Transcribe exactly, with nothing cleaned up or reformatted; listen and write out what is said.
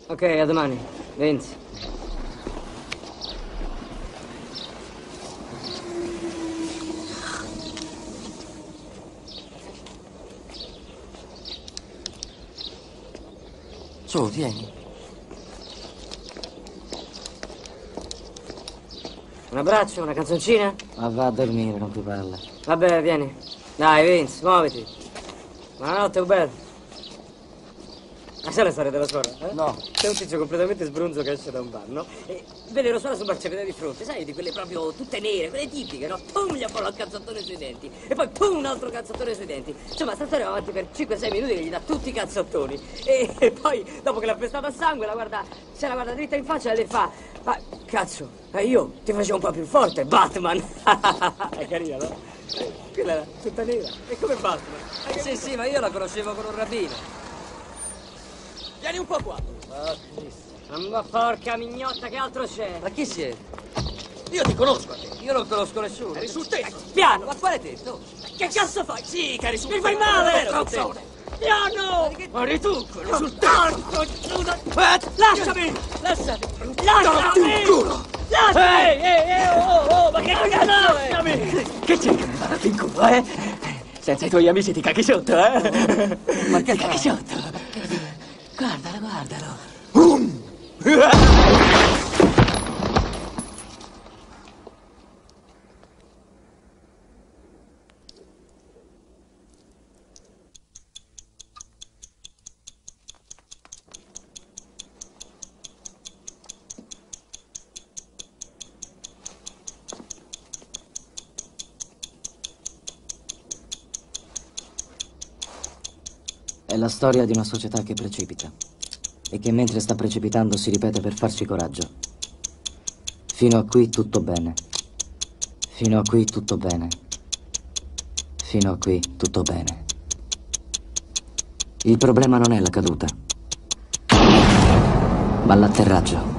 Ok, a domani. Vince. Su, vieni. Un abbraccio, una canzoncina? Ma va a dormire, non più parla. Vabbè, vieni. Dai, Vince, muoviti. Buonanotte, Uber. Ma sai la storia della suora? Eh? No. C'è un tizio completamente sbrunzo che esce da un bar, no? E vede la suora sul marciapiede di fronte, sai, di quelle proprio tutte nere, quelle tipiche, no? Pum, gli affolla un cazzottone sui denti. E poi pum, un altro cazzottone sui denti. Insomma, sta storia va avanti per cinque sei minuti che gli dà tutti i cazzottoni. E, e poi, dopo che l'ha pestato a sangue, la guarda, se la guarda dritta in faccia e le fa: ma cazzo, ma io ti facevo un po' più forte, Batman. È carina, no? Quella era tutta nera. E come Batman? Sì, sì, ma io la conoscevo con un rabbino. Vieni un po' qua. Oh, Cristo. Ma porca mignotta, che altro c'è? Ma chi siete? Io ti conosco a te. Io non conosco nessuno. Eri sul tetto. Piano. Ma quale tetto? Che cazzo fai? Sì, che eri sul Mi tetto. fai male! Trozzone. Piano! Ma eri tu, quello sul Porco Giuda! Lasciami! Lasciami! Lasciami! culo! Lasciami! Ehi, ehi, ehi, oh, oh, ma che cazzo è? Lasciami! Che c'è che mi va in culo, eh? Senza i tuoi amici ti caghi sotto, eh? Ma che caghi sotto? Guardalo, guardalo. Um. È la storia di una società che precipita e che mentre sta precipitando si ripete per farci coraggio. Fino a qui tutto bene. Fino a qui tutto bene. Fino a qui tutto bene. Il problema non è la caduta, ma l'atterraggio.